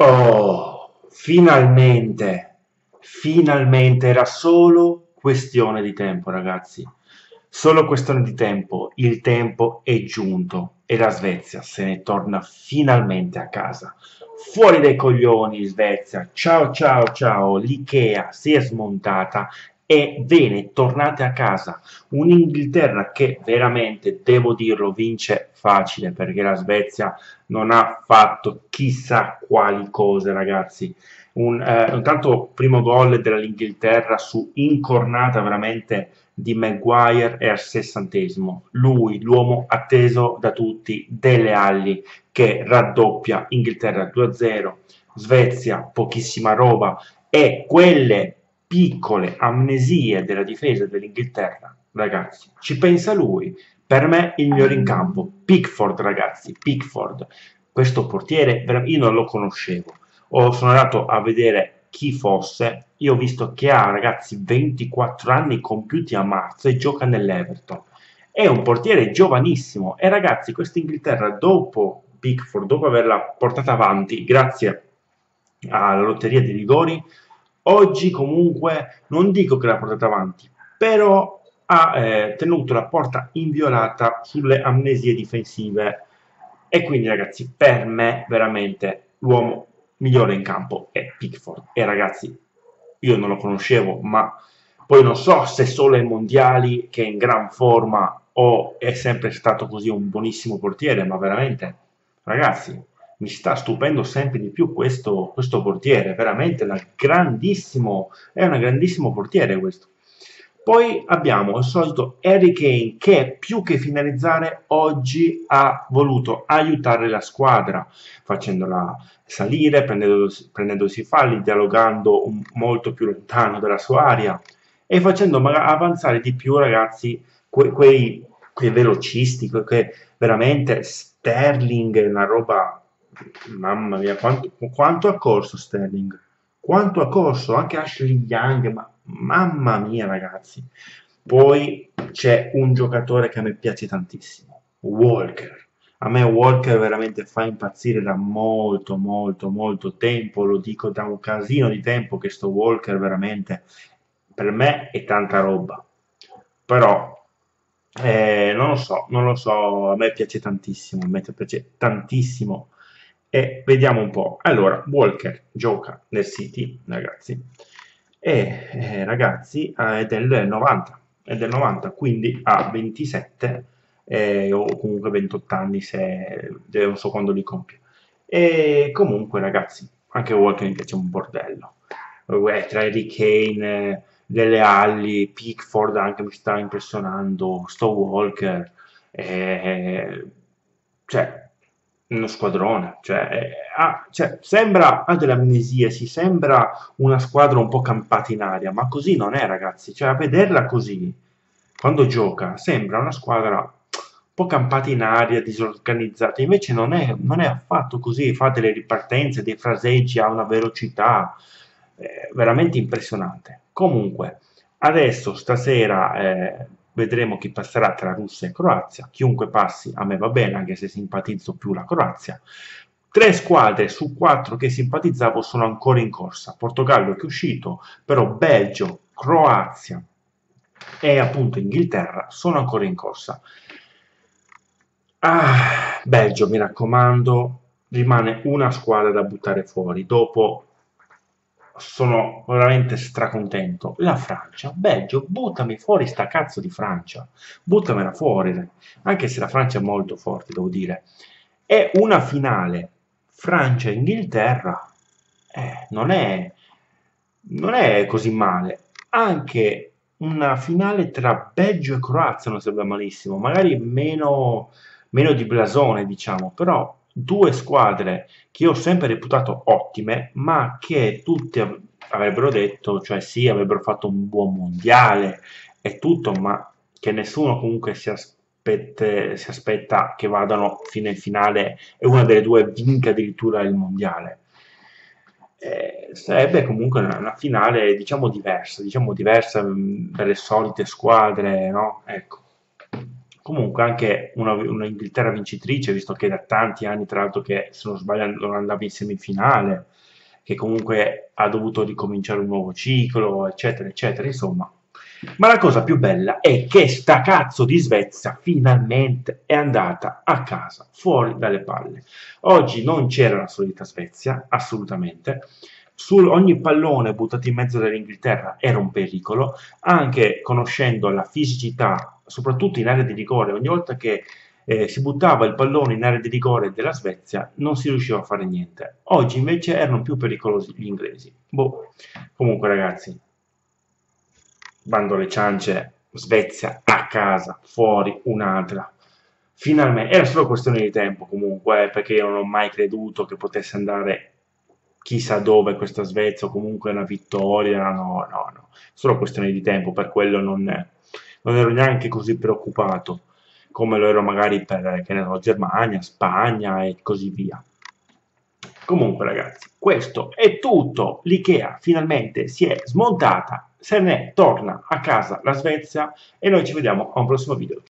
Oh, finalmente, finalmente era solo questione di tempo, ragazzi. Solo questione di tempo. Il tempo è giunto e la Svezia se ne torna finalmente a casa. Fuori dai coglioni, Svezia. Ciao, ciao, ciao. L'IKEA si è smontata e bene, tornate a casa. Un'Inghilterra che veramente, devo dirlo, vince facile perché la Svezia non ha fatto chissà quali cose, ragazzi. Intanto primo gol dell'Inghilterra su incornata veramente di Maguire è al 60°. Lui, l'uomo atteso da tutti, Dele Alli, che raddoppia Inghilterra 2-0, Svezia pochissima roba e quelle piccole amnesie della difesa dell'Inghilterra, ragazzi, ci pensa lui. Per me il migliore in campo, Pickford, ragazzi, Pickford. Questo portiere io non lo conoscevo. Sono andato a vedere chi fosse. Io ho visto che ha, ragazzi, 24 anni compiuti a marzo e gioca nell'Everton. È un portiere giovanissimo. E ragazzi, questa Inghilterra, dopo Pickford, dopo averla portata avanti, grazie alla lotteria di rigori, oggi comunque non dico che l'ha portata avanti, però ha tenuto la porta inviolata sulle amnesie difensive. E quindi, ragazzi, per me veramente l'uomo migliore in campo è Pickford. E ragazzi, io non lo conoscevo, ma poi non so se solo ai mondiali che è in gran forma o è sempre stato così un buonissimo portiere, ma veramente, ragazzi, mi sta stupendo sempre di più questo portiere, veramente è un grandissimo portiere questo. Poi abbiamo il solito Harry Kane che più che finalizzare oggi ha voluto aiutare la squadra facendola salire, prendendosi falli, dialogando molto più lontano dalla sua area e facendo avanzare di più, ragazzi, quei velocisti, veramente Sterling, una roba, mamma mia, quanto ha corso Sterling, quanto ha corso, anche Ashley Young, ma mamma mia, ragazzi. Poi c'è un giocatore che a me piace tantissimo, Walker. A me Walker veramente fa impazzire da molto, molto, molto tempo, lo dico da un casino di tempo che sto Walker veramente per me è tanta roba. Però non lo so, non lo so, a me piace tantissimo, a me piace tantissimo. E vediamo un po'. Allora, Walker gioca nel City, ragazzi, e ragazzi è del 90, quindi ha 27 o comunque 28 anni se non so quando li compie. E comunque, ragazzi, anche Walker mi piace un bordello. Tra Harry Kane, Dele Alli, Pickford anche mi sta impressionando, sto Walker, cioè uno squadrone, cioè, sembra, ha delle amnesie, si sembra una squadra un po' campata in aria, ma così non è, ragazzi, cioè a vederla così, quando gioca, sembra una squadra un po' campata in aria, disorganizzata, invece non è affatto così, fa delle ripartenze, dei fraseggi, ha una velocità veramente impressionante. Comunque, adesso stasera vedremo chi passerà tra Russia e Croazia. Chiunque passi a me va bene, anche se simpatizzo più la Croazia. Tre squadre su quattro che simpatizzavo sono ancora in corsa. Portogallo che è uscito, però Belgio, Croazia e appunto Inghilterra sono ancora in corsa. Belgio, mi raccomando, rimane una squadra da buttare fuori. Dopo sono veramente stracontento. La Francia, Belgio, buttami fuori sta cazzo di Francia, buttamela fuori, anche se la Francia è molto forte, devo dire. È una finale Francia-Inghilterra, non è così male. Anche una finale tra Belgio e Croazia non sarebbe malissimo, magari meno di blasone, diciamo, però due squadre che io ho sempre reputato ottime, ma che tutti avrebbero detto, cioè sì, avrebbero fatto un buon mondiale e tutto, ma che nessuno comunque si aspetta che vadano fino in finale e una delle due vinca addirittura il mondiale. Sarebbe comunque una finale, diciamo diversa dalle solite squadre, no? Ecco. comunque anche una Inghilterra vincitrice, visto che da tanti anni, tra l'altro, che se non sbaglio non andava in semifinale, che comunque ha dovuto ricominciare un nuovo ciclo, eccetera, eccetera, insomma. Ma la cosa più bella è che sta cazzo di Svezia finalmente è andata a casa, fuori dalle palle. Oggi non c'era la solita Svezia, assolutamente. Su ogni pallone buttato in mezzo dall'Inghilterra era un pericolo, anche conoscendo la fisicità, soprattutto in area di rigore, ogni volta che si buttava il pallone in area di rigore della Svezia non si riusciva a fare niente. Oggi invece erano più pericolosi gli inglesi. Boh. Comunque ragazzi, bando alle ciance, Svezia a casa, fuori un'altra. Finalmente, era solo questione di tempo comunque, perché io non ho mai creduto che potesse andare chissà dove questa Svezia o comunque una vittoria, no, no, no, solo questione di tempo, per quello non ero neanche così preoccupato come lo ero magari per, che ne so, Germania, Spagna e così via. Comunque ragazzi, questo è tutto, l'IKEA finalmente si è smontata, se ne torna a casa la Svezia e noi ci vediamo a un prossimo video.